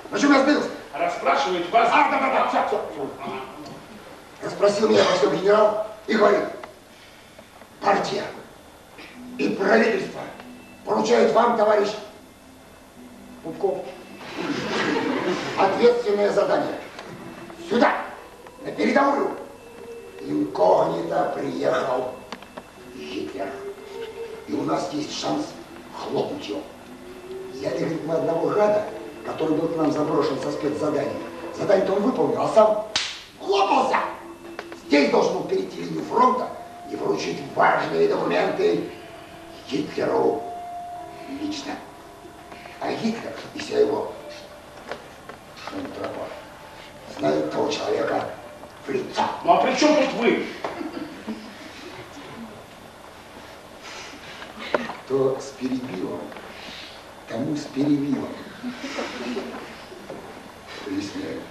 На чем я сбился? Расспрашивать вас... Да, все. Расспросил меня во всем генерал и говорит, партия и правительство поручают вам, товарищ Пупков, ответственное задание. Сюда, на передовую. Инкогнито приехал Гитлер. И у нас есть шанс хлопнуть его. Взяли, говорит, мы одного гада, который был к нам заброшен со спецзаданием. Задание-то он выполнил, а сам хлопался. Здесь должен был перейти линию фронта и вручить важные документы Гитлеру лично. А Гитлер и вся его шантропа знают того человека в лицо. Ну а при чем тут вы? Кто с перебивом, тому с перебивом. Поясняю.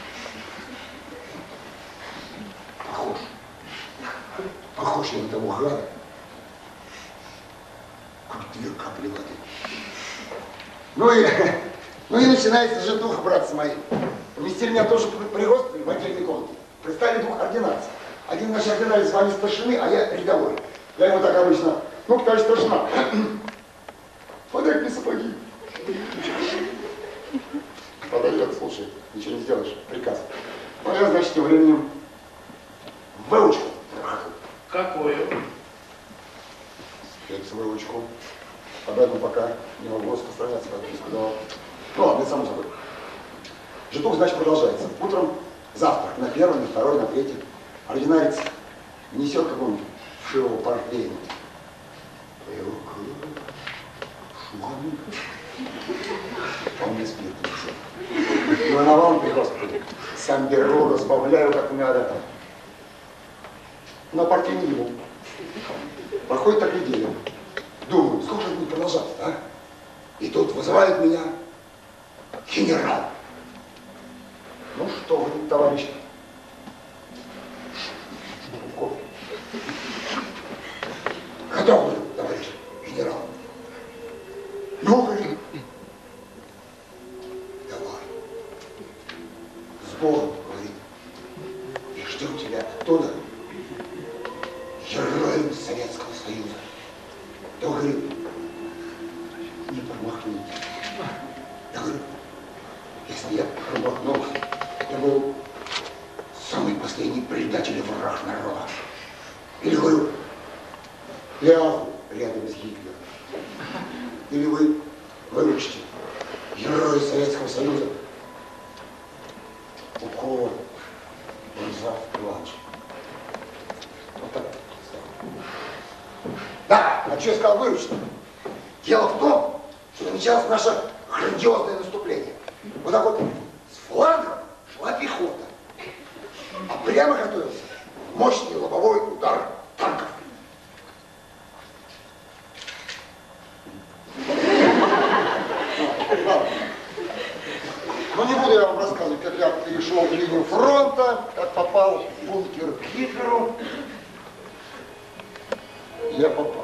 Похож я на того гада, как две капли воды. Ну и начинается житуха, братцы мои. Поместили меня тоже при госпитале в отдельной комнате. Представили двух ординарцев. Один наш ординарец звали старшины, а я рядовой. Я ему так обычно, ну, товарищ старшина, подай мне сапоги. Подает, слушай, ничего не сделаешь, приказ. Ну, я, значит, тем временем выучку. Какую? Спецвыучку. Поэтому пока не могу распространяться, как я сказал. Ну ладно, это само собой. Житух, значит, продолжается. Утром завтрак на первый, на второй, на третий. Ординарец несет какого-нибудь вшивого портвейна. Он не спит. Ну, на вам, Господи, сам беру, разбавляю как надо. На партии не ему. Проходит так неделя. Думаю, сколько же будет продолжаться, а? И тут вызывает меня генерал. Ну что вы, товарищ? Готовы, товарищ генерал? Ну, говорит. Давай. Сбор, говорит. И ждем тебя оттуда. Героем Советского Союза. То, говорит, не промахнитесь. Я говорю, если я промахнулся, я был самый последний предатель и враг народа. Или, говорю, лягу рядом с Гитлером. Или вы выручите героя Советского Союза. Укол, он завтра плачет. Вот так. Да, а что я сказал выручить? Дело в том, что началось наше грандиозное наступление. Вот так вот с фланга шла пехота, а прямо готовился мощный лобовой удар танков. Но не буду я вам рассказывать, как я перешел линию фронта, как попал в бункер к Гитлеру. Я попал.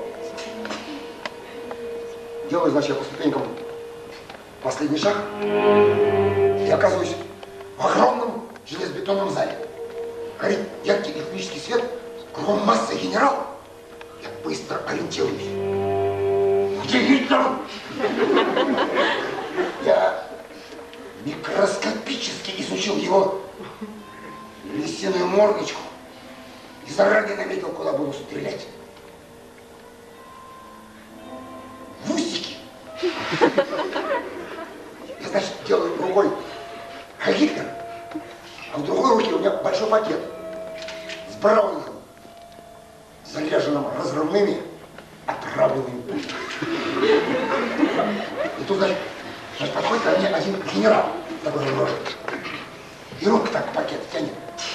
Делаю, значит, я по ступенькам последний шаг и оказываюсь в огромном железобетонном зале. Горит яркий электрический свет, кругом масса генералов. Я быстро ориентируюсь. Где Гитлер? Я микроскопически изучил его лисиную мордочку и заранее наметил, куда буду стрелять. В усики. Я, значит, делаю рукой Гитлер, а в другой руке у меня большой пакет с браунingом, заряженным разрывными отравленными пулями. И тут, значит, подходит ко мне один генерал, такой же рожей, и руку так пакет тянет.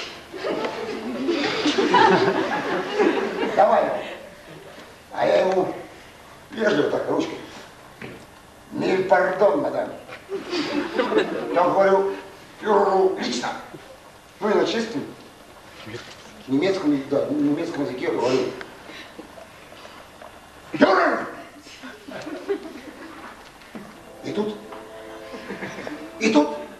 Давай. А я ему вежливо так ручкой. Миль пардон, мадам. Я говорю фюреру лично. Ну и на чистом немецком языке говорю. Фюрер! И тут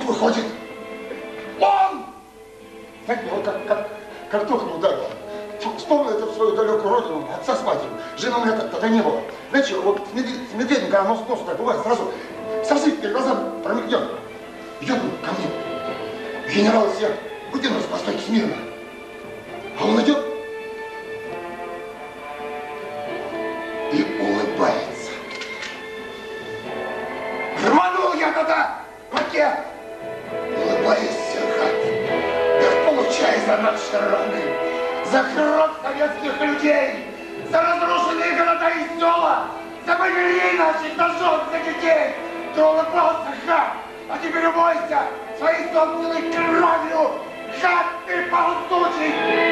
выходит он! Знаете, вот как током ударило. Вспомнил это в свою далекую родину, отца с матерью. Жены у меня тогда не было. Знаете, вот с медведем, когда нос так бывает, сразу совсем перед глазами промелькнет. Идет он ко мне. Генерал из себя вытянулся по стойке смирно. А он идет и улыбается. Рванул я тогда в руке. Улыбайся, гад. Да получай за наши раны, за кровь советских людей, за разрушенные города и села, за матерей наших, за жен, за детей. Ты улыбался, гад, а теперь умойся своей собственной кровью. Гад ты ползучий!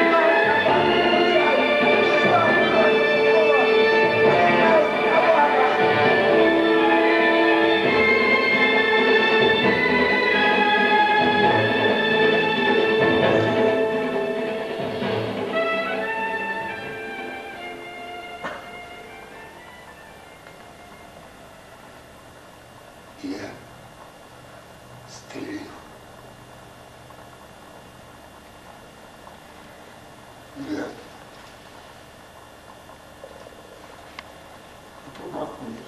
Я стреляю. Да. Промахнулся.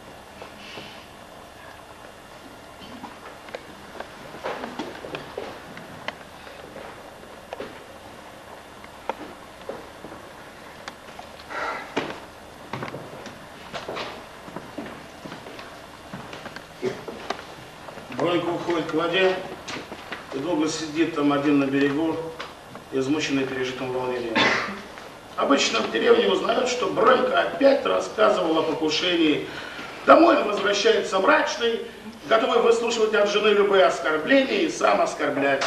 Бронька уходит к воде, и долго сидит там один на берегу, измученный пережитым волнением. Обычно в деревне узнают, что Бронька опять рассказывал о покушении. Домой он возвращается мрачный, готовый выслушивать от жены любые оскорбления и сам оскорблять.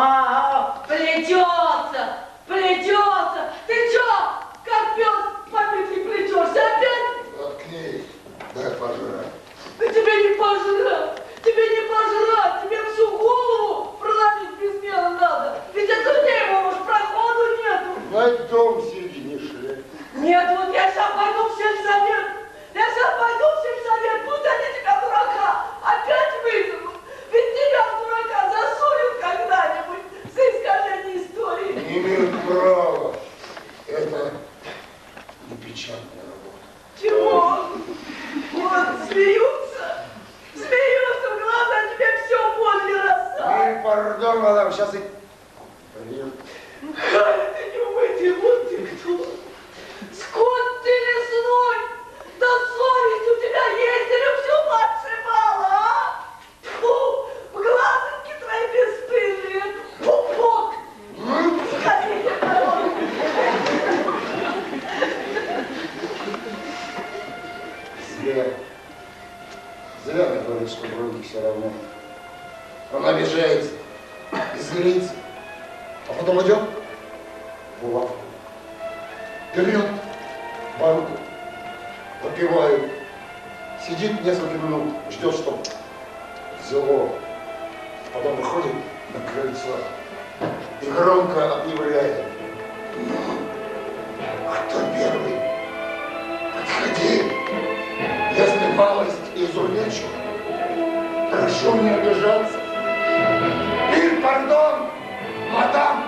Плетется! Плетется! Ты чё, как пёс побитый плетёшься опять? Заткнись, дай пожрать. Да тебе не пожрать! Тебе не пожрать! Тебе всю голову проломить без меры надо! Ведь от людей, уж проходу нету! В дом сиди, не шляй. Нет, вот я сейчас пойду в сельсовет! Я сейчас пойду в сельсовет! Пусть они тебя, дурака, опять вызовут! Ведь тебя в дурака засунут когда-нибудь за искажение истории! Не имеют права. Это непечатная работа. Чего? Вот смеются! Смеются в глаза, тебе все возле рассадят! Пардон, мадам, сейчас и... Привет. Ты не умытый, вот ты кто! Скот ты лесной! Да совесть у тебя есть или всю мать сшибала, а? Тьфу, в глазоньки твои бесстыжие! Пупок! Сходите, народ! Зря ты говоришь, что Броньке все равно. Он обижается, злится, а потом идет в лавку, берет банку, выпивает, сидит несколько минут, ждет, что взяло, потом выходит на крыльцо и громко объявляет: кто первый? Подходи, если малость изувечу, прошу не обижаться. Пардон, мадам,